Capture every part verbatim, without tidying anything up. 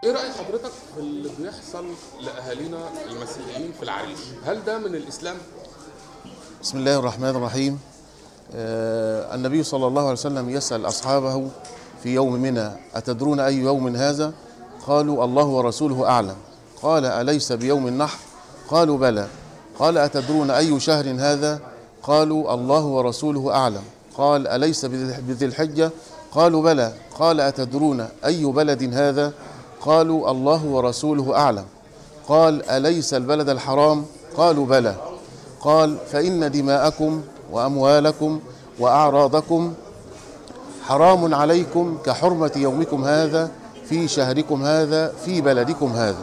ايه رأي حضرتك في اللي بيحصل لأهالينا المسيحيين في العريش؟ هل ده من الإسلام؟ بسم الله الرحمن الرحيم. آه النبي صلى الله عليه وسلم يسأل أصحابه في يوم منى: أتدرون أي يوم هذا؟ قالوا: الله ورسوله أعلم. قال: أليس بيوم النحر؟ قالوا: بلى. قال: أتدرون أي شهر هذا؟ قالوا: الله ورسوله أعلم. قال: أليس بذي الحجة؟ قالوا: بلى. قال: أتدرون أي بلد هذا؟ قالوا: الله ورسوله أعلم. قال: أليس البلد الحرام؟ قالوا: بلى. قال: فإن دماءكم وأموالكم وأعراضكم حرام عليكم كحرمة يومكم هذا في شهركم هذا في بلدكم هذا.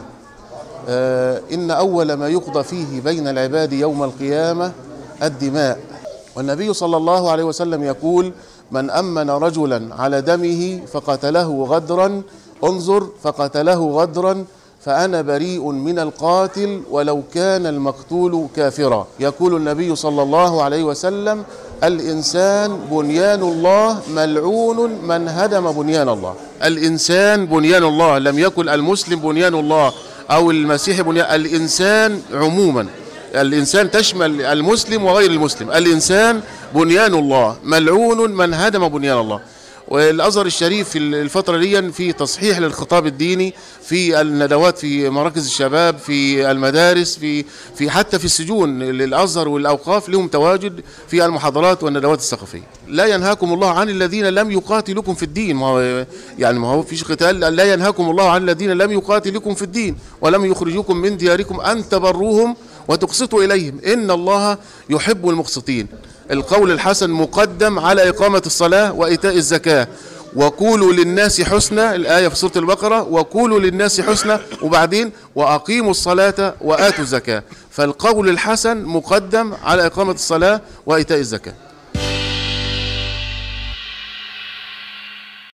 آه إن أول ما يقضى فيه بين العباد يوم القيامة الدماء. والنبي صلى الله عليه وسلم يقول: من أمن رجلا على دمه فقتله غدرا، انظر فقتله غدرا فأنا بريء من القاتل ولو كان المقتول كافرا. يقول النبي صلى الله عليه وسلم: الإنسان بنيان الله، ملعون من هدم بنيان الله. الإنسان بنيان الله، لم يكن المسلم بنيان الله أو المسيحي بنيان، الإنسان عموما، الإنسان تشمل المسلم وغير المسلم. الإنسان بنيان الله، ملعون من هدم بنيان الله. والأزهر الشريف في الفترة دي في تصحيح للخطاب الديني، في الندوات في مراكز الشباب، في المدارس، في في حتى في السجون للأزهر والأوقاف لهم تواجد في المحاضرات والندوات الثقافية. لا ينهاكم الله عن الذين لم يقاتلوكم في الدين، ما هو يعني ما هو فيش قتال. لا ينهاكم الله عن الذين لم يقاتلوكم في الدين ولم يخرجوكم من دياركم أن تبروهم وتقسطوا إليهم إن الله يحب المقسطين. القول الحسن مقدم على إقامة الصلاة وإيتاء الزكاة. وقولوا للناس حسنى، الآية في سورة البقرة، وقولوا للناس حسنى، وبعدين وأقيموا الصلاة وآتوا الزكاة. فالقول الحسن مقدم على إقامة الصلاة وإيتاء الزكاة.